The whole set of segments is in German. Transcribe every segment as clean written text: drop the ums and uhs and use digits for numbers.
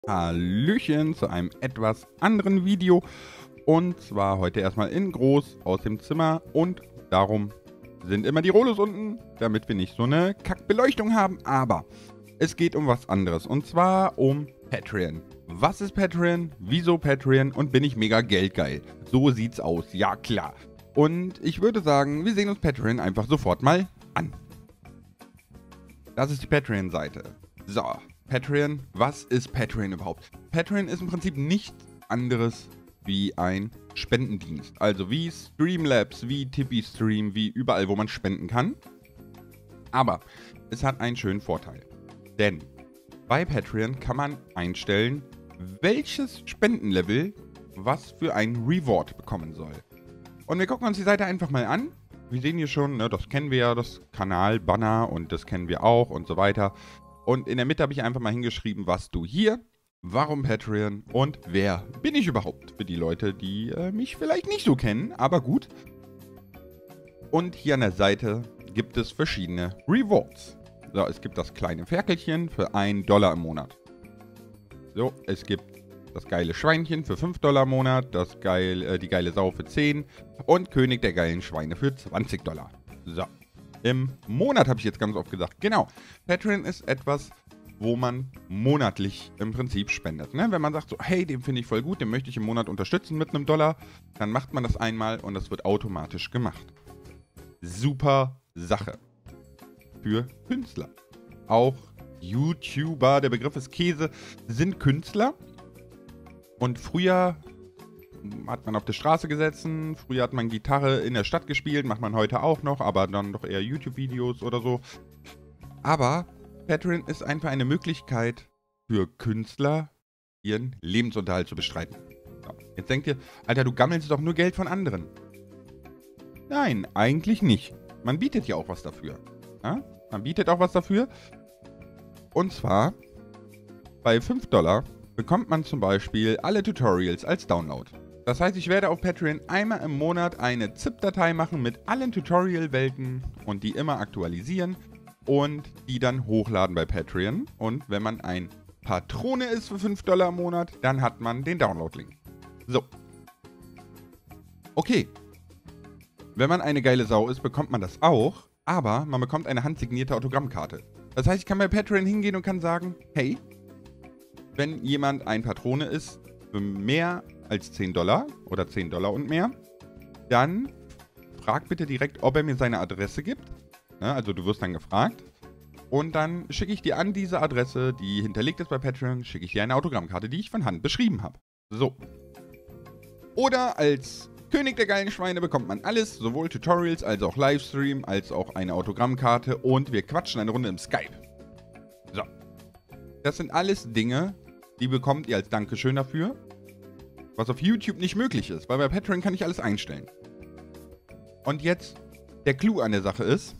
Hallöchen zu einem etwas anderen Video. Und zwar heute erstmal in groß aus dem Zimmer. Und darum sind immer die Rollos unten, damit wir nicht so eine Kackbeleuchtung haben. Aber es geht um was anderes. Und zwar um Patreon. Was ist Patreon? Wieso Patreon? Und bin ich mega geldgeil? So sieht's aus. Ja, klar. Und ich würde sagen, wir sehen uns Patreon einfach sofort mal an. Das ist die Patreon-Seite. So, Patreon. Was ist Patreon überhaupt? Patreon ist im Prinzip nichts anderes wie ein Spendendienst. Also wie Streamlabs, wie TipeeeStream, wie überall, wo man spenden kann. Aber es hat einen schönen Vorteil. Denn bei Patreon kann man einstellen, welches Spendenlevel was für ein Reward bekommen soll. Und wir gucken uns die Seite einfach mal an. Wir sehen hier schon, ne, das kennen wir ja, das Kanal-Banner und das kennen wir auch und so weiter. Und in der Mitte habe ich einfach mal hingeschrieben, was du hier, warum Patreon und wer bin ich überhaupt? Für die Leute, die mich vielleicht nicht so kennen, aber gut. Und hier an der Seite gibt es verschiedene Rewards. So, es gibt das kleine Ferkelchen für $1 im Monat. So, es gibt das geile Schweinchen für $5 im Monat, die geile Sau für 10 und König der geilen Schweine für $20. So, im Monat habe ich jetzt ganz oft gesagt. Genau, Patreon ist etwas, wo man monatlich im Prinzip spendet. Ne? Wenn man sagt so, hey, den finde ich voll gut, den möchte ich im Monat unterstützen mit einem $1, dann macht man das einmal und das wird automatisch gemacht. Super Sache. Für Künstler. Auch YouTuber, der Begriff ist Käse, sind Künstler. Und früher hat man auf der Straße gesessen, früher hat man Gitarre in der Stadt gespielt, macht man heute auch noch, aber dann doch eher YouTube-Videos oder so. Aber Patreon ist einfach eine Möglichkeit für Künstler, ihren Lebensunterhalt zu bestreiten. So, jetzt denkt ihr, Alter, du gammelst doch nur Geld von anderen. Nein, eigentlich nicht. Man bietet ja auch was dafür. Ja? Man bietet auch was dafür. Und zwar bei $5 bekommt man zum Beispiel alle Tutorials als Download. Das heißt, ich werde auf Patreon einmal im Monat eine ZIP-Datei machen mit allen Tutorial-Welten und die immer aktualisieren und die dann hochladen bei Patreon. Und wenn man ein Patrone ist für $5 im Monat, dann hat man den Download-Link. So. Okay. Wenn man eine geile Sau ist, bekommt man das auch, aber man bekommt eine handsignierte Autogrammkarte. Das heißt, ich kann bei Patreon hingehen und kann sagen, hey, wenn jemand ein Patrone ist für mehr als $10 oder $10 und mehr, dann frag bitte direkt, ob er mir seine Adresse gibt. Ja, also du wirst dann gefragt. Und dann schicke ich dir an diese Adresse, die hinterlegt ist bei Patreon, schicke ich dir eine Autogrammkarte, die ich von Hand beschrieben habe. So. Oder als König der geilen Schweine bekommt man alles, sowohl Tutorials als auch Livestream, als auch eine Autogrammkarte und wir quatschen eine Runde im Skype. So. Das sind alles Dinge, die bekommt ihr als Dankeschön dafür, was auf YouTube nicht möglich ist, weil bei Patreon kann ich alles einstellen. Und jetzt, der Clou an der Sache ist,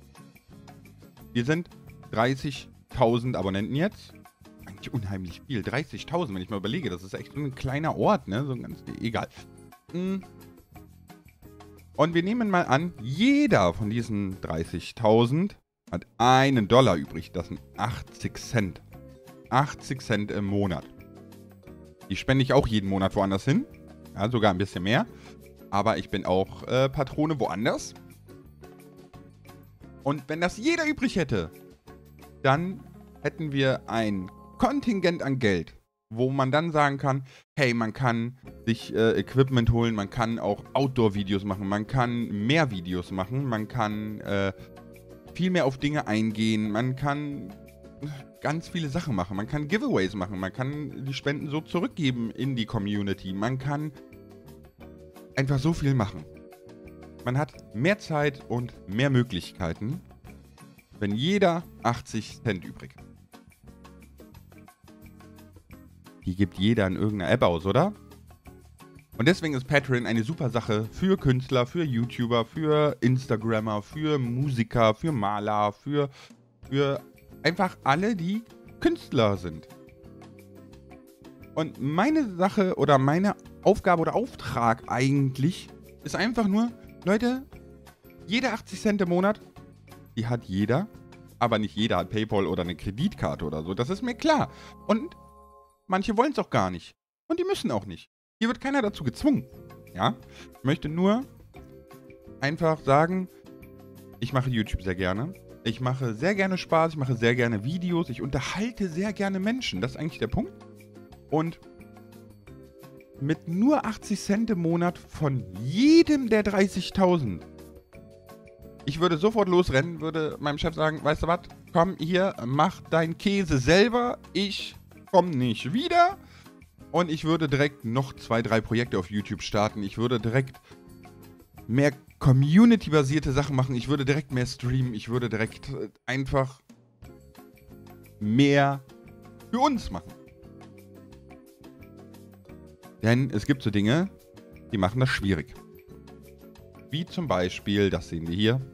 wir sind 30.000 Abonnenten jetzt. Eigentlich unheimlich viel, 30.000, wenn ich mal überlege, das ist echt so ein kleiner Ort, ne, so ein ganz, egal. Und wir nehmen mal an, jeder von diesen 30.000 hat $1 übrig, das sind 80 Cent. 80 Cent im Monat. Die spende ich auch jeden Monat woanders hin. Ja, sogar ein bisschen mehr. Aber ich bin auch Patrone woanders. Und wenn das jeder übrig hätte, dann hätten wir ein Kontingent an Geld, wo man dann sagen kann, hey, man kann sich Equipment holen, man kann auch Outdoor-Videos machen, man kann mehr Videos machen, man kann viel mehr auf Dinge eingehen, man kann ganz viele Sachen machen. Man kann Giveaways machen, man kann die Spenden so zurückgeben in die Community, man kann einfach so viel machen. Man hat mehr Zeit und mehr Möglichkeiten, wenn jeder 80 Cent übrig hat. Die gibt jeder in irgendeiner App aus, oder? Und deswegen ist Patreon eine super Sache für Künstler, für YouTuber, für Instagrammer, für Musiker, für Maler, für einfach alle, die Künstler sind. Und meine Sache oder meine Aufgabe oder Auftrag eigentlich ist einfach nur, Leute, jede 80 Cent im Monat, die hat jeder, aber nicht jeder hat PayPal oder eine Kreditkarte oder so, das ist mir klar. Und Manche wollen es auch gar nicht. Und die müssen auch nicht. Hier wird keiner dazu gezwungen. Ja? Ich möchte nur einfach sagen, ich mache YouTube sehr gerne. Ich mache sehr gerne Spaß, ich mache sehr gerne Videos, ich unterhalte sehr gerne Menschen. Das ist eigentlich der Punkt. Und mit nur 80 Cent im Monat von jedem der 30.000. Ich würde sofort losrennen, würde meinem Chef sagen, weißt du was, komm hier, mach deinen Käse selber, ich komme nicht wieder. Und ich würde direkt noch 2, 3 Projekte auf YouTube starten. Ich würde direkt mehr Community-basierte Sachen machen. Ich würde direkt mehr streamen. Ich würde direkt einfach mehr für uns machen. Denn es gibt so Dinge, die machen das schwierig. Wie zum Beispiel, das sehen wir hier,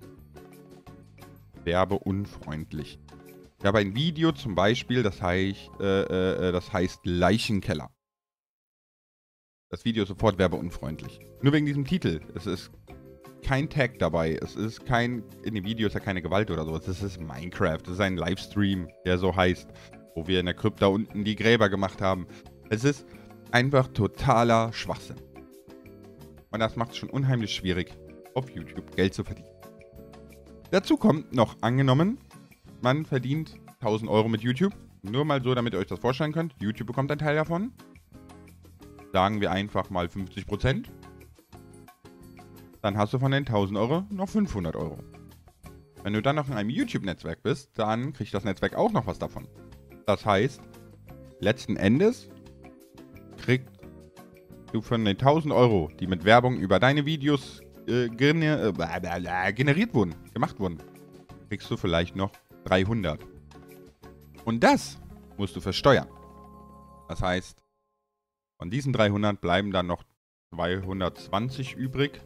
werbeunfreundlich. Ich habe ein Video zum Beispiel, das heißt Leichenkeller. Das Video ist sofort werbeunfreundlich. Nur wegen diesem Titel. Es ist kein Tag dabei. Es ist kein, in dem Video ist ja keine Gewalt oder sowas. Das ist Minecraft. Das ist ein Livestream, der so heißt, wo wir in der Krypta unten die Gräber gemacht haben. Es ist einfach totaler Schwachsinn. Und das macht es schon unheimlich schwierig, auf YouTube Geld zu verdienen. Dazu kommt noch, angenommen, man verdient 1.000 Euro mit YouTube. Nur mal so, damit ihr euch das vorstellen könnt. YouTube bekommt einen Teil davon. Sagen wir einfach mal 50%. Dann hast du von den 1.000 Euro noch 500 Euro. Wenn du dann noch in einem YouTube-Netzwerk bist, dann kriegt das Netzwerk auch noch was davon. Das heißt, letzten Endes kriegst du von den 1.000 Euro, die mit Werbung über deine Videos generiert wurden, gemacht wurden, kriegst du vielleicht noch 300. Und das musst du versteuern. Das heißt, von diesen 300 bleiben dann noch 220 übrig.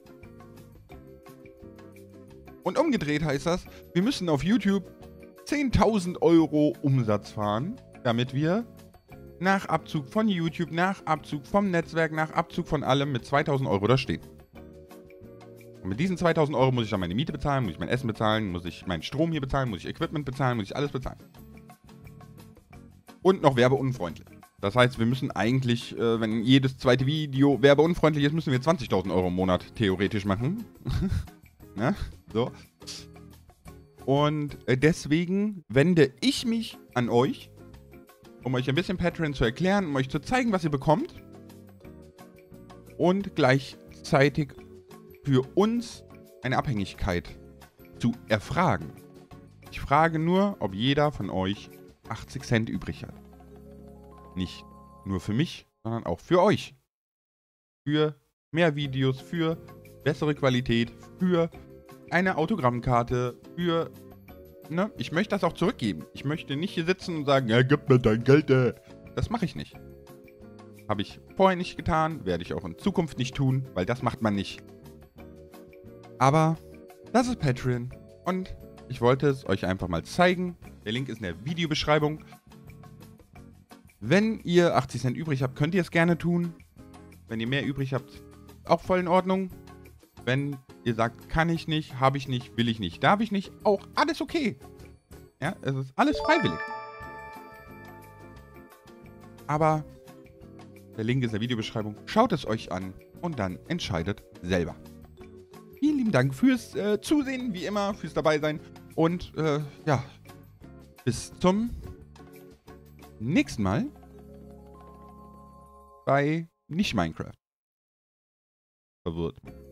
Und umgedreht heißt das, wir müssen auf YouTube 10.000 Euro Umsatz fahren, damit wir nach Abzug von YouTube, nach Abzug vom Netzwerk, nach Abzug von allem mit 2.000 Euro da stehen. Und mit diesen 2.000 Euro muss ich dann meine Miete bezahlen, muss ich mein Essen bezahlen, muss ich meinen Strom hier bezahlen, muss ich Equipment bezahlen, muss ich alles bezahlen. Und noch werbeunfreundlich. Das heißt, wir müssen eigentlich, wenn jedes zweite Video werbeunfreundlich ist, müssen wir 20.000 Euro im Monat theoretisch machen. Ne? So. Und deswegen wende ich mich an euch, um euch ein bisschen Patreon zu erklären, um euch zu zeigen, was ihr bekommt. Und gleichzeitig für uns eine Abhängigkeit zu erfragen. Ich frage nur, ob jeder von euch 80 Cent übrig hat. Nicht nur für mich, sondern auch für euch. Für mehr Videos, für bessere Qualität, für eine Autogrammkarte, für... Ne? Ich möchte das auch zurückgeben. Ich möchte nicht hier sitzen und sagen, ja, gib mir dein Geld. Das mache ich nicht. Habe ich vorher nicht getan, werde ich auch in Zukunft nicht tun, weil das macht man nicht. Aber das ist Patreon und ich wollte es euch einfach mal zeigen. Der Link ist in der Videobeschreibung. Wenn ihr 80 Cent übrig habt, könnt ihr es gerne tun. Wenn ihr mehr übrig habt, auch voll in Ordnung. Wenn ihr sagt, kann ich nicht, habe ich nicht, will ich nicht, darf ich nicht, auch alles okay. Ja, es ist alles freiwillig. Aber der Link ist in der Videobeschreibung. Schaut es euch an und dann entscheidet selber. Vielen lieben Dank fürs Zusehen, wie immer, fürs Dabeisein. Und ja, bis zum nächsten Mal bei nicht Minecraft. Verwirrt.